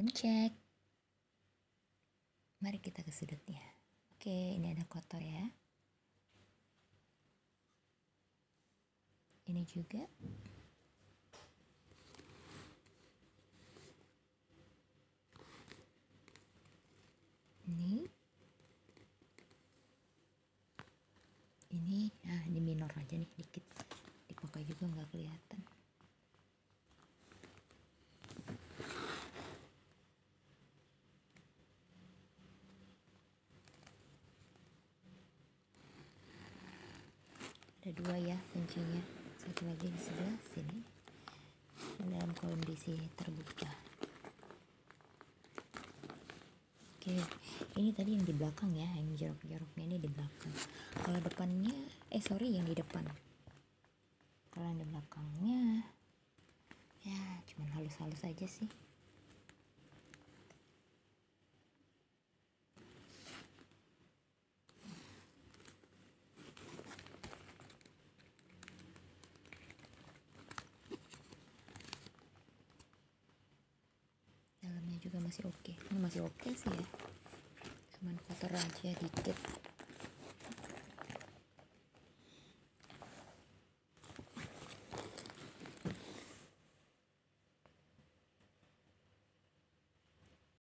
Sound check. Mari kita ke sudutnya. Oke, ini ada kotor ya. Ini juga. Ini nah ini minor aja nih dikit, dipakai juga nggak kelihatan. Ada dua ya kuncinya, satu lagi di sebelah sini dalam kondisi terbuka. Oke, ini tadi yang di belakang ya, yang jorok-joroknya ini di belakang. Kalau depannya, yang di depan. Kalau yang di belakangnya, ya cuman halus-halus aja sih. Dalamnya juga masih oke. Ini masih oke sih ya. Cuman kotor aja dikit.